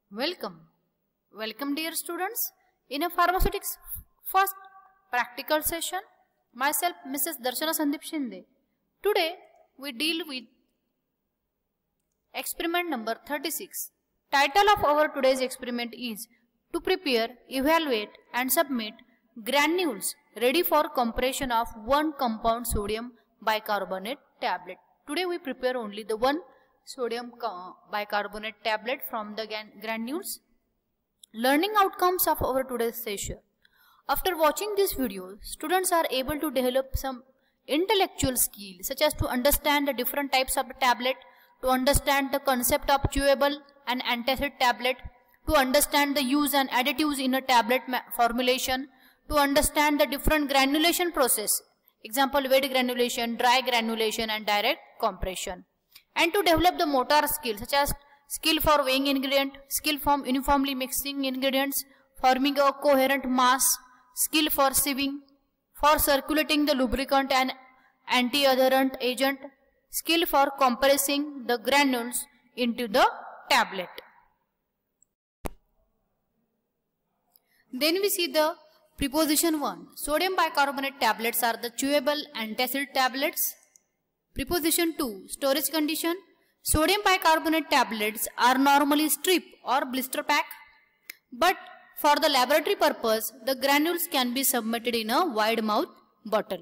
Welcome. Welcome dear students in a pharmaceutics first practical session. Myself Mrs. Darshana Sandeep Shinde. Today we deal with experiment number 36. Title of our today's experiment is to prepare, evaluate and submit granules ready for compression of one compound sodium bicarbonate tablet. Today we prepare only the one sodium bicarbonate tablet from the granules. Learning outcomes of our today's session. After watching this video, students are able to develop some intellectual skills such as to understand the different types of the tablet, to understand the concept of chewable and antacid tablet, to understand the use and additives in a tablet formulation, to understand the different granulation process, example wet granulation, dry granulation and direct compression, and to develop the motor skills such as skill for weighing ingredient, skill for uniformly mixing ingredients, forming a coherent mass, skill for sieving, for circulating the lubricant and anti-adherent agent, skill for compressing the granules into the tablet. Then we see the preposition 1. Sodium bicarbonate tablets are the chewable antacid tablets. Preposition 2. Storage condition. Sodium bicarbonate tablets are normally strip or blister pack, but for the laboratory purpose, the granules can be submitted in a wide mouth bottle.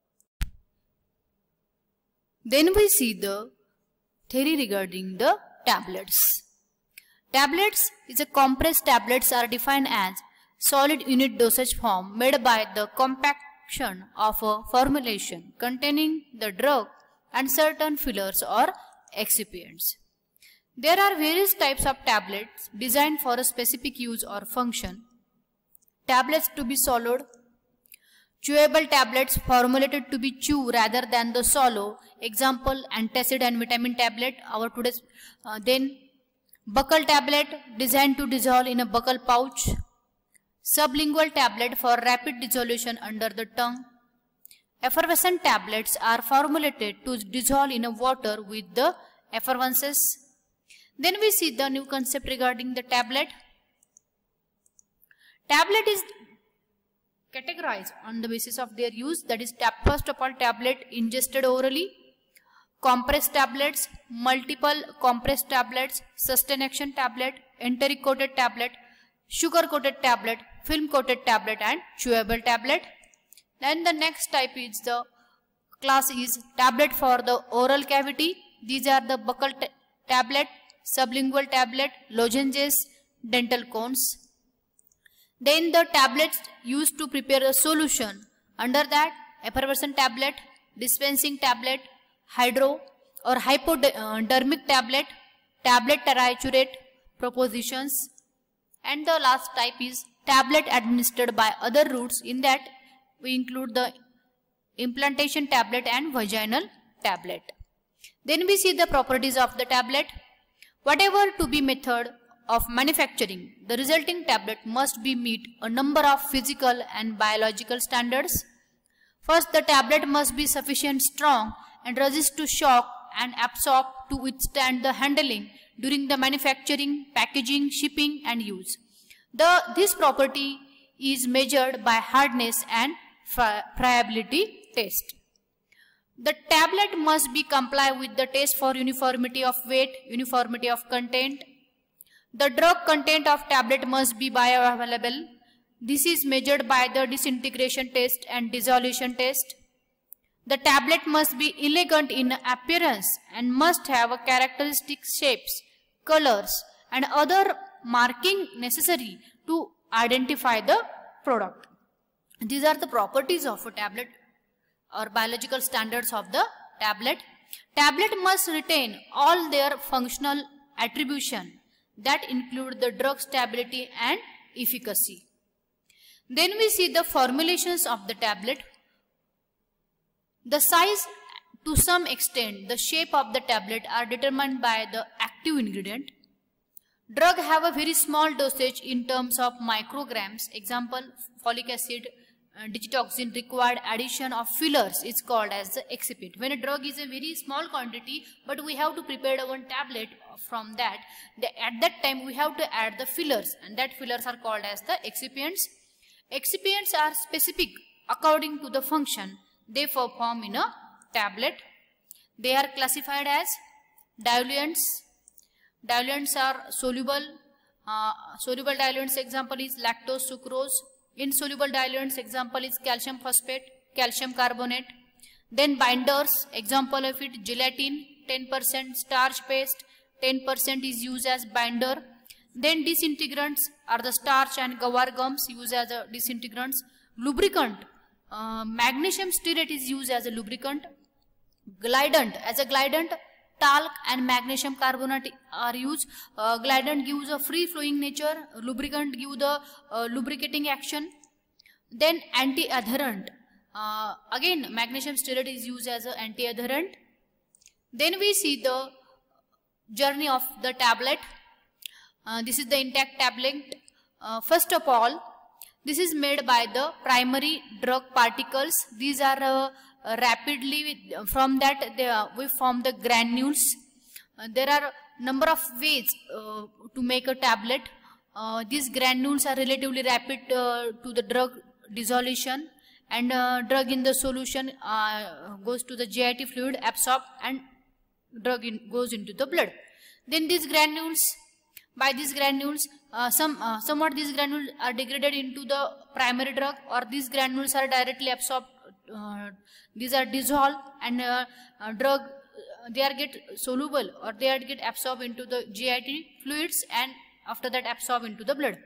Then we see the theory regarding the tablets. Tablets is a compressed tablets are defined as solid unit dosage form made by the compaction of a formulation containing the drug and certain fillers or excipients. There are various types of tablets designed for a specific use or function. Tablets to be swallowed, chewable tablets formulated to be chew rather than the swallow, example antacid and vitamin tablet. Our today's then buccal tablet designed to dissolve in a buccal pouch, sublingual tablet for rapid dissolution under the tongue. Effervescent tablets are formulated to dissolve in a water with the effervescence. Then we see the new concept regarding the tablet. Tablet is categorized on the basis of their use, that is first of all tablet ingested orally, compressed tablets, multiple compressed tablets, sustain action tablet, enteric coated tablet, sugar coated tablet, film coated tablet and chewable tablet. Then the next type is the class is tablet for the oral cavity. These are the buccal tablet, sublingual tablet, lozenges, dental cones. Then the tablets used to prepare a solution. Under that, effervescent tablet, dispensing tablet, hydro or hypodermic tablet, tablet triturate propositions. And the last type is tablet administered by other routes. In that we include the implantation tablet and vaginal tablet. Then we see the properties of the tablet. Whatever to be method of manufacturing, the resulting tablet must be meet a number of physical and biological standards. First, the tablet must be sufficient strong and resist to shock and absorb to withstand the handling during the manufacturing, packaging, shipping and use. This property is measured by hardness and friability test. The tablet must be comply with the test for uniformity of weight, uniformity of content. The drug content of tablet must be bioavailable. This is measured by the disintegration test and dissolution test. The tablet must be elegant in appearance and must have a characteristic shapes, colors and other marking necessary to identify the product. These are the properties of a tablet or biological standards of the tablet. Tablet must retain all their functional attribution that include the drug stability and efficacy. Then we see the formulations of the tablet. The size, to some extent, the shape of the tablet are determined by the active ingredient. Drug have a very small dosage in terms of micrograms, example folic acid, digitoxin required addition of fillers is called as the excipient. When a drug is a very small quantity, but we have to prepare one tablet from that, at that time we have to add the fillers, and that fillers are called as the excipients. Excipients are specific according to the function they perform in a tablet. They are classified as diluents. Diluents are soluble. Soluble diluents example is lactose, sucrose. Insoluble diluents example is calcium phosphate, calcium carbonate. Then binders, example of it gelatin, 10%, starch paste, 10% is used as binder. Then disintegrants are the starch and guar gums used as a disintegrants. Lubricant, magnesium stearate is used as a lubricant. Glidant, as a glidant, talc and magnesium carbonate are used. Glidant gives a free flowing nature, lubricant gives the lubricating action. Then anti-adherent, again magnesium stearate is used as an anti-adherent. Then we see the journey of the tablet. This is the intact tablet. First of all, this is made by the primary drug particles. These are rapidly, from that we form the granules. There are number of ways to make a tablet. These granules are relatively rapid to the drug dissolution, and drug in the solution goes to the GIT fluid, absorbed, and drug goes into the blood. Then these granules, by these granules, somewhat these granules are degraded into the primary drug, or these granules are directly absorbed. These are dissolved, and drug, they are get soluble, or they are get absorbed into the GIT fluids, and after that absorb into the blood.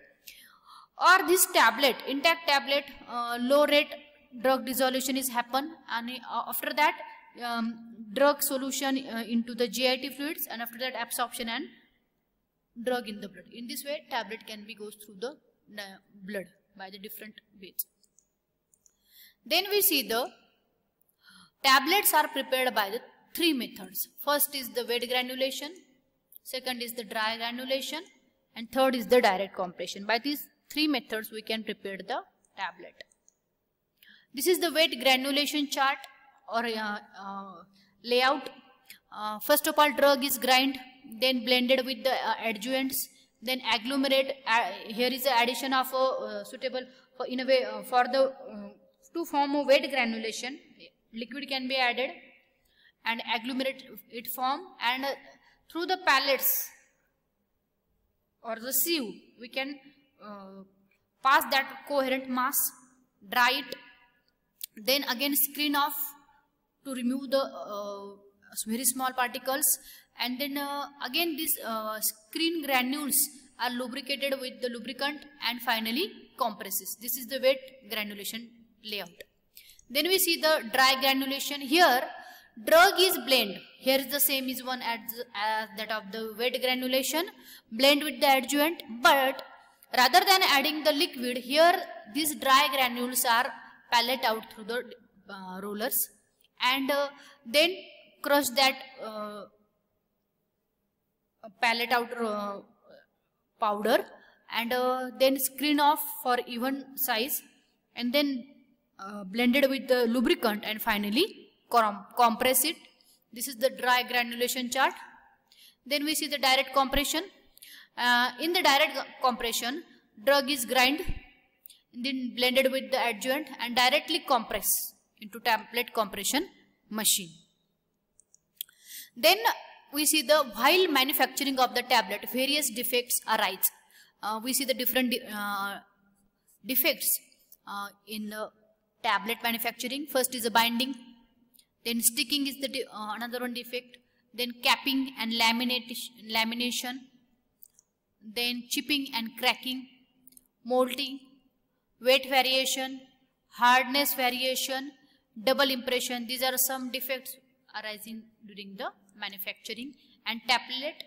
Or this tablet, intact tablet, low rate drug dissolution is happen, and after that drug solution into the GIT fluids, and after that absorption and drug in the blood. In this way, tablet can be goes through the blood by the different ways. Then we see the tablets are prepared by the three methods. First is the wet granulation, second is the dry granulation, and third is the direct compression. By these three methods we can prepare the tablet. This is the wet granulation chart or layout. First of all, drug is grind, then blended with the adjuvants, then agglomerate. Here is the addition of suitable for, in a way for the to form a wet granulation. Liquid can be added and agglomerate it form, and through the pellets or the sieve we can pass that coherent mass, dry it, then again screen off to remove the very small particles, and then again these screen granules are lubricated with the lubricant and finally compresses. This is the wet granulation layout. Then we see the dry granulation. Here drug is blend. Here is the same is one as that of the wet granulation, blend with the adjuvant, but rather than adding the liquid, here these dry granules are pellet out through the rollers, and then crush that pellet out powder, and then screen off for even size, and then blended with the lubricant, and finally compress it. This is the dry granulation chart. Then we see the direct compression. In the direct compression, drug is grind, then blended with the adjuvant and directly compress into tablet compression machine. Then we see the while manufacturing of the tablet, various defects arise. We see the different defects in the tablet manufacturing. First is the binding, then sticking is the another one defect, then capping and lamination, then chipping and cracking, molting, weight variation, hardness variation, double impression. These are some defects arising during the manufacturing. And tablet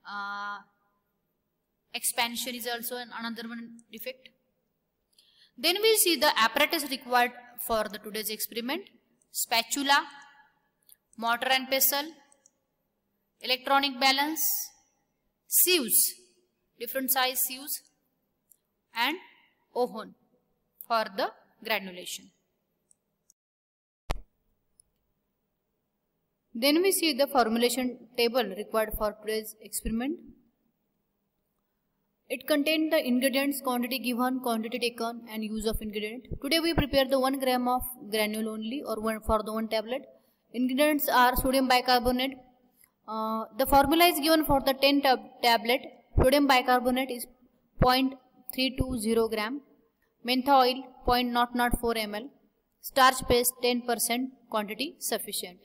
expansion is also another one defect. Then we see the apparatus required for the today's experiment: spatula, mortar and pestle, electronic balance, sieves, different size sieves, and oven for the granulation. Then we see the formulation table required for today's experiment. It contains the ingredients, quantity given, quantity taken and use of ingredient. Today we prepare the 1 gram of granule only, or for the 1 tablet. Ingredients are sodium bicarbonate. The formula is given for the 10 tablet. Sodium bicarbonate is 0.320 gram. Mentha oil 0.004 ml. Starch paste 10% quantity sufficient.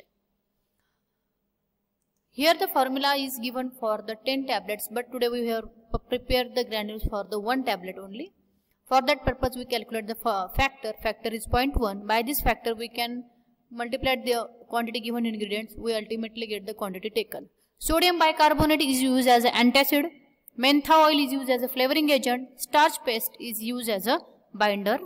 Here the formula is given for the 10 tablets, but today we have prepared the granules for the 1 tablet only. For that purpose we calculate the factor. Factor is 0.1. By this factor we can multiply the quantity given ingredients. We ultimately get the quantity taken. Sodium bicarbonate is used as an antacid. Mentha oil is used as a flavoring agent. Starch paste is used as a binder.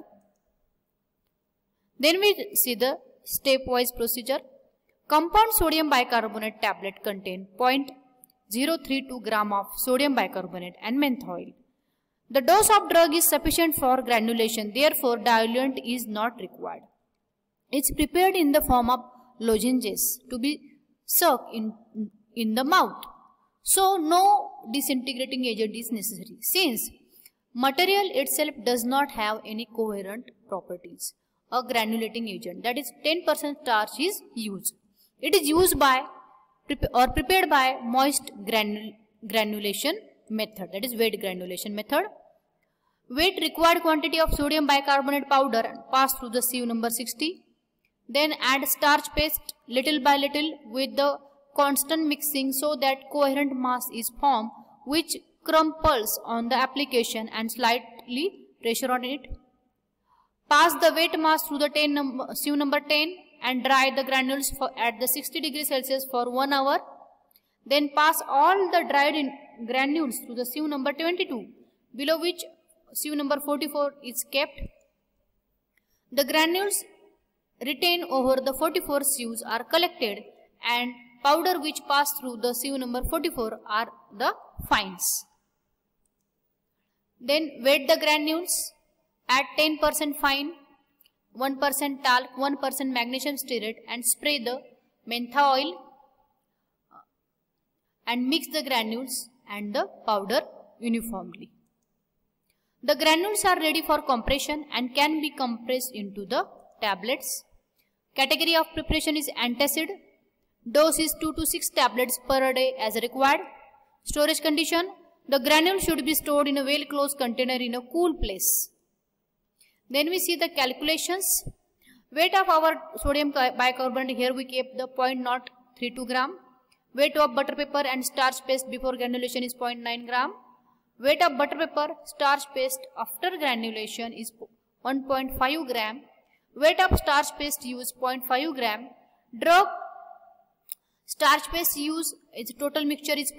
Then we see the stepwise procedure. Compound sodium bicarbonate tablet contain 0.032 gram of sodium bicarbonate and mentha oil. The dose of drug is sufficient for granulation, therefore diluent is not required. It is prepared in the form of lozenges to be sucked in the mouth. So no disintegrating agent is necessary, since material itself does not have any coherent properties. A granulating agent, that is 10% starch, is used. It is used by or prepared by moist granulation method, that is wet granulation method. Wet required quantity of sodium bicarbonate powder pass through the sieve number 60. Then add starch paste little by little with the constant mixing so that coherent mass is formed, which crumples on the application and slightly pressure on it. Pass the wet mass through the sieve number 10 and dry the granules at the 60 degrees Celsius for 1 hour. Then pass all the dried granules through the sieve number 22, below which sieve number 44 is kept. The granules retained over the 44 sieves are collected, and powder which pass through the sieve number 44 are the fines. Then wet the granules, add 10% fine, 1% talc, 1% magnesium stearate and spray the mentha oil and mix the granules and the powder uniformly. The granules are ready for compression and can be compressed into the tablets. Category of preparation is antacid. Dose is 2 to 6 tablets per day as required. Storage condition: the granule should be stored in a well closed container in a cool place. Then we see the calculations. Weight of our sodium bicarbonate, here we kept the 0.032 gram. Weight of butter paper and starch paste before granulation is 0.9 gram. Weight of butter paper, starch paste after granulation is 1.5 gram. Weight of starch paste used 0.5 gram. Drug starch paste used, its total mixture is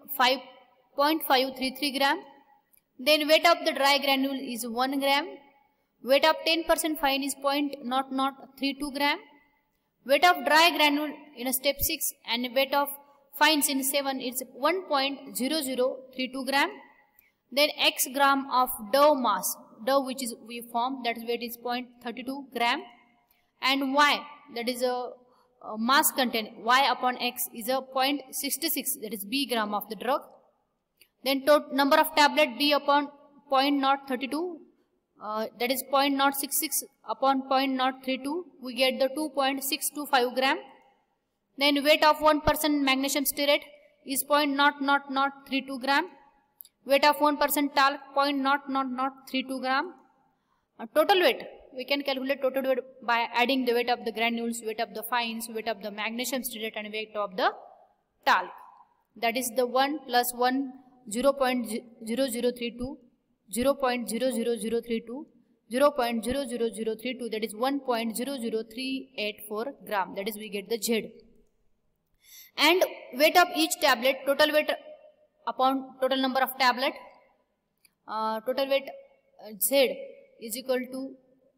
0.533 gram. Then weight of the dry granule is 1 gram. Weight of 10% fine is 0.0032 gram. Weight of dry granule in a step 6 and weight of fines in 7 is 1.0032 gram. Then x gram of dough mass, dough which is we form, that is weight is 0.32 gram. And y, that is a mass content, y upon x is a 0.66, that is b gram of the drug. Then total number of tablet b upon 0.032, that is 0.066 upon 0.032, we get the 2.625 gram. Then weight of 1% magnesium stearate is 0.0032 gram. Weight of 1% talc 0.0032 gram. Total weight, we can calculate total weight by adding the weight of the granules, weight of the fines, weight of the magnesium stearate and weight of the talc. That is the 1 plus 1, 0.0032, 0.00032, 0.00032, that is 1.00384 gram, that is we get the Z. And weight of each tablet, total weight upon total number of tablet, total weight Z is equal to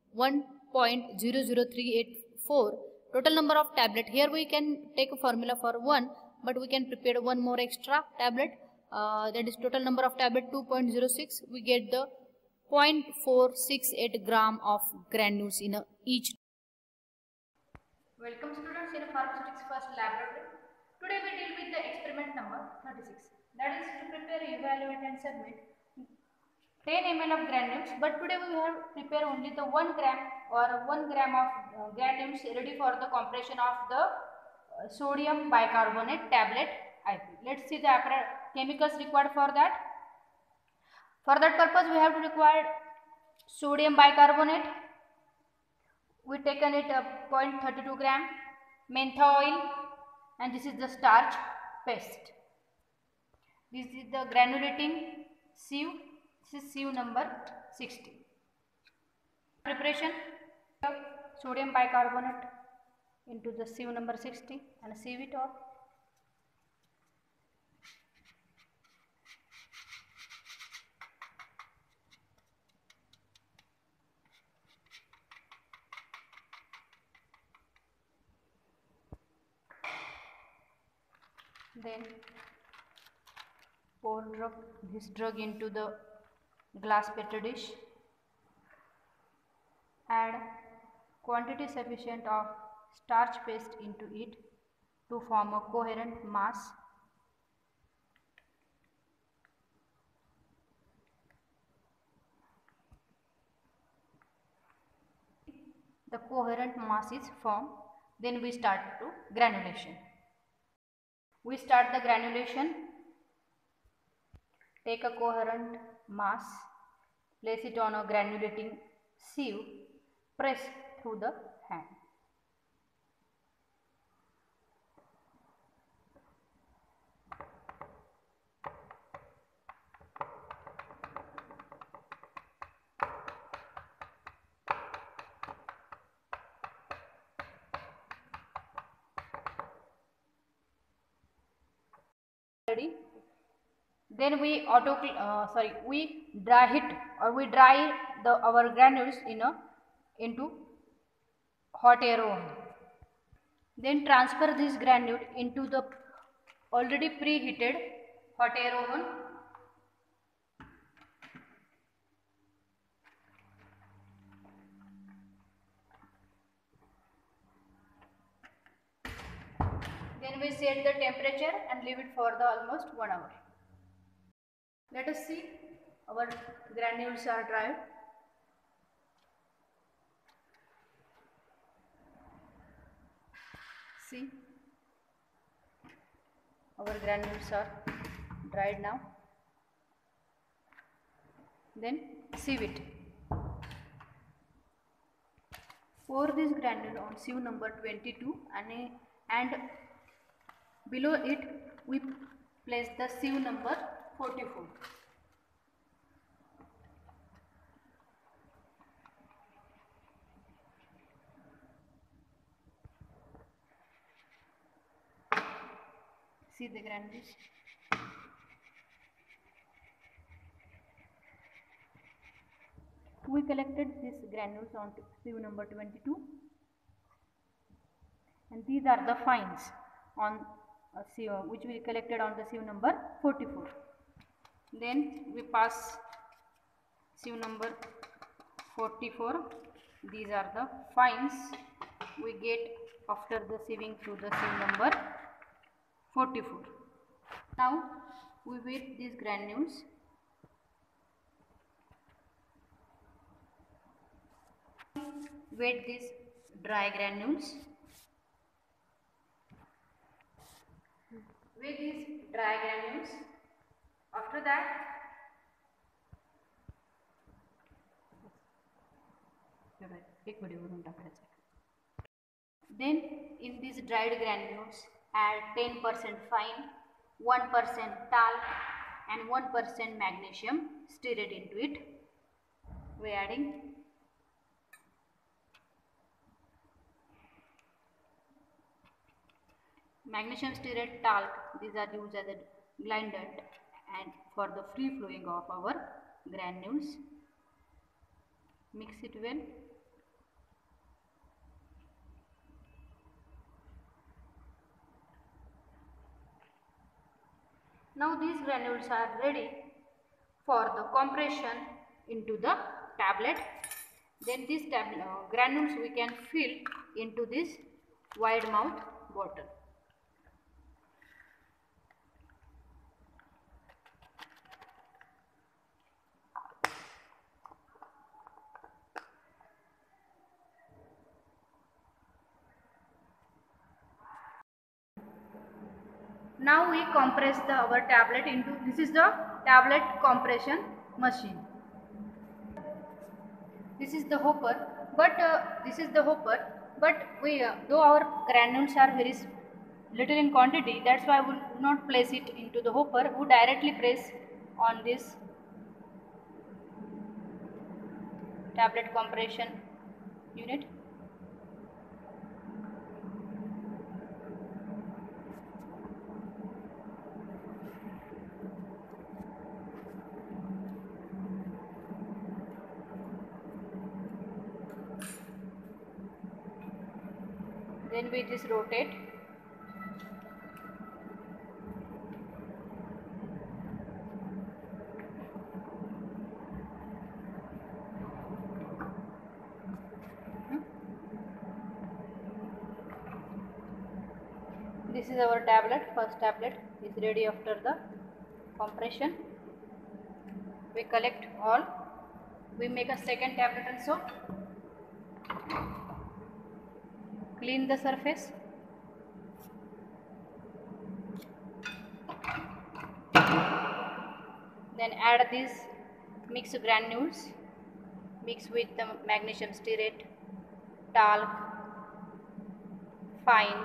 1.00384, total number of tablet. Here we can take a formula for 1, but we can prepare one more extra tablet, that is total number of tablet 2.06, we get the 0.468 gram of granules in each. Welcome students in Pharmaceutics First Laboratory. Today we deal with the experiment number 36. That is to prepare, evaluate and submit 10 ml of granules, but today we have prepared only the 1 gram or 1 gram of granules ready for the compression of the sodium bicarbonate tablet IP. Let's see the chemicals required for that. For that purpose we have to require sodium bicarbonate. We taken it 0.32 gram, mentha oil, and this is the starch paste. This is the granulating sieve. This is sieve number 60. Preparation of sodium bicarbonate into the sieve number 60 and sieve it off. Then pour this drug into the glass petri dish. Add quantity sufficient of starch paste into it to form a coherent mass. The coherent mass is formed. Then we start to granulation. We start the granulation. Take a coherent mass, place it on a granulating sieve, press through the hand. Ready? Then we dry our granules into hot air oven. Then transfer this granule into the already preheated hot air oven. Then we set the temperature and leave it for the almost 1 hour. Let us see, our granules are dried. See, our granules are dried now. Then sieve it. Pour this granule on sieve number 22 and below it we place the sieve number 44. See the granules. We collected these granules on sieve number 22, and these are the fines on sieve which we collected on the sieve number 44. Then we pass sieve number 44. These are the fines we get after the sieving through the sieve number 44. Now we weight these granules. Weight these dry granules. Weigh these dry granules. After that, then in these dried granules add 10% fine, 1% talc and 1% magnesium stearate into it. We are adding magnesium stearate, talc. These are used as a glidant and for the free flowing of our granules. Mix it well. Now these granules are ready for the compression into the tablet. Then these granules we can fill into this wide mouth bottle. Now we compress our tablet into, this is the tablet compression machine. This is the hopper, but we though our granules are very little in quantity, that's why we will not place it into the hopper. We directly press on this tablet compression unit. Then we just rotate. This is our tablet. First tablet is ready after the compression. We collect all. We make a second tablet also. Clean the surface. Then add these mixed granules. Mix with the magnesium stearate, talc, fines.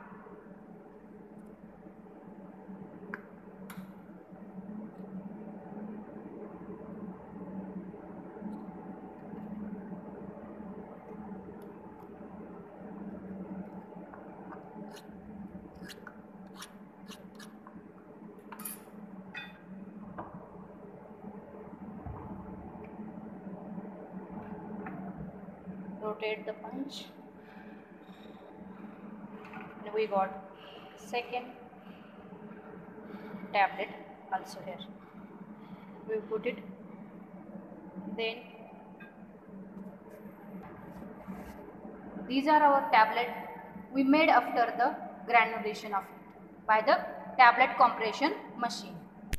Rotate the punch, and we got second tablet also here. We put it. Then these are our tablet we made after the granulation of it by the tablet compression machine.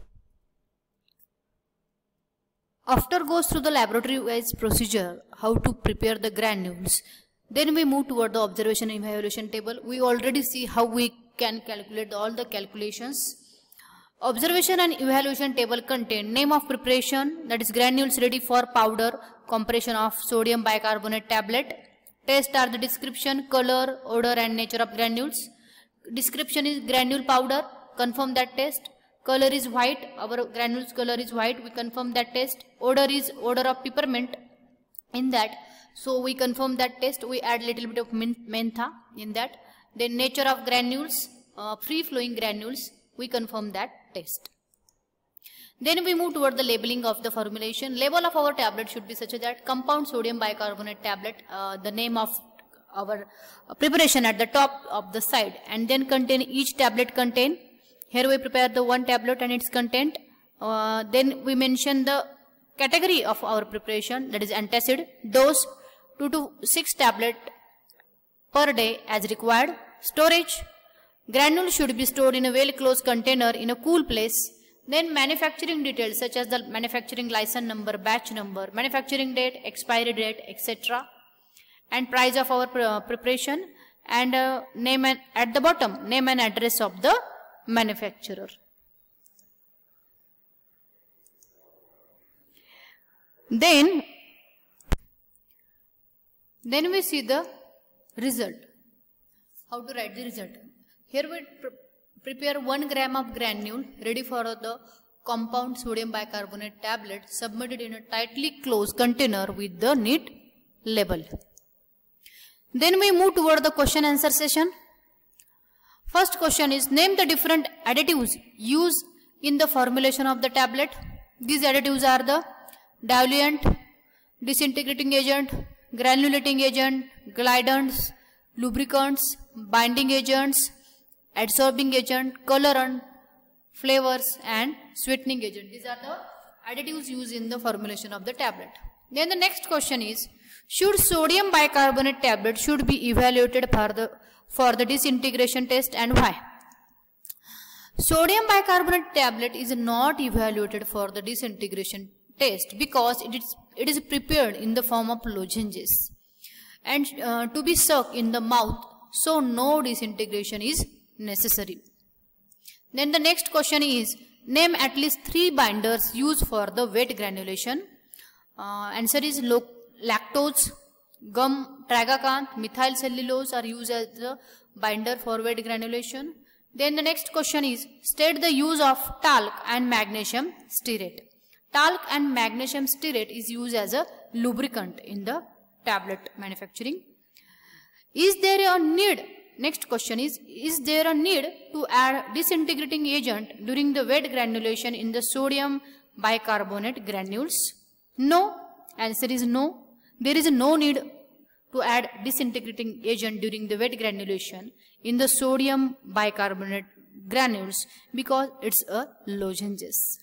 After goes through the laboratory wise procedure how to prepare the granules, then we move toward the observation and evaluation table. We already see how we can calculate all the calculations. Observation and evaluation table contain name of preparation, that is granules ready for powder compression of sodium bicarbonate tablet. Test are the description, color, odor and nature of granules. Description is granule powder, confirm that test. Color is white, our granules color is white, we confirm that test. Odor is odor of peppermint in that, so we confirm that test. We add little bit of mentha in that. Then nature of granules, free flowing granules, we confirm that test. Then we move toward the labeling of the formulation. Label of our tablet should be such that compound sodium bicarbonate tablet, the name of our preparation at the top of the side, and then contain each tablet contain. Here we prepare the one tablet and its content. Then we mention the category of our preparation, that is antacid. Dose 2 to 6 tablet per day as required. Storage, granules should be stored in a well closed container in a cool place. Then manufacturing details such as the manufacturing license number, batch number, manufacturing date, expiry date, etc. And price of our preparation, and name, and at the bottom name and address of the manufacturer. Then we see the result. How to write the result? Here we prepare 1 gram of granule ready for the compound sodium bicarbonate tablet, submitted in a tightly closed container with the neat label. Then we move toward the question answer session. First question is, name the different additives used in the formulation of the tablet. These additives are the diluent, disintegrating agent, granulating agent, glidants, lubricants, binding agents, adsorbing agent, colorant, flavors and sweetening agent. These are the additives used in the formulation of the tablet. Then the next question is, should sodium bicarbonate tablet should be evaluated for the disintegration test and why? Sodium bicarbonate tablet is not evaluated for the disintegration test because it is prepared in the form of lozenges and to be sucked in the mouth, so no disintegration is necessary. Then the next question is, name at least 3 binders used for the wet granulation. Answer is lactose, gum, tragacanth, methyl cellulose are used as the binder for wet granulation. Then the next question is, state the use of talc and magnesium stearate. Talc and magnesium stearate is used as a lubricant in the tablet manufacturing. Is there a need? Next question is there a need to add disintegrating agent during the wet granulation in the sodium bicarbonate granules? No. Answer is no. There is no need to add disintegrating agent during the wet granulation in the sodium bicarbonate granules because it's a lozenges.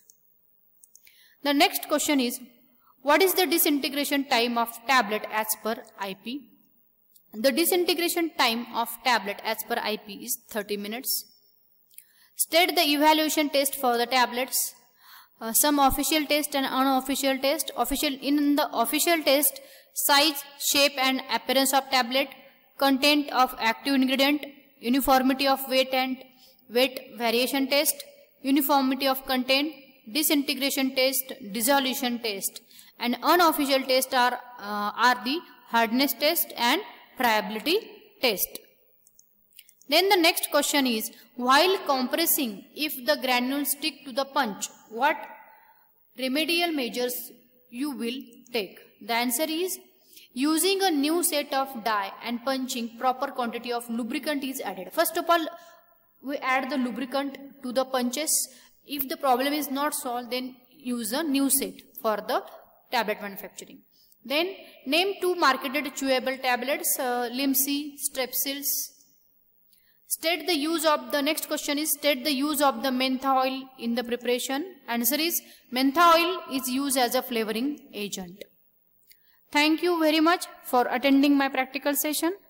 The next question is, what is the disintegration time of tablet as per IP? The disintegration time of tablet as per IP is 30 minutes. State the evaluation test for the tablets. Some official test and unofficial test. In the official test, size, shape and appearance of tablet, content of active ingredient, uniformity of weight and weight variation test, uniformity of content, disintegration test, dissolution test, and unofficial test are the hardness test and friability test. Then the next question is, while compressing, if the granules stick to the punch, what remedial measures you will take? The answer is, using a new set of die and punching, proper quantity of lubricant is added. First of all, we add the lubricant to the punches. If the problem is not solved, then use a new set for the tablet manufacturing. Then name 2 marketed chewable tablets, Limcy, Strepsils. State the use of the next question is, state the use of the mentha oil in the preparation. Answer is, mentha oil is used as a flavoring agent. Thank you very much for attending my practical session.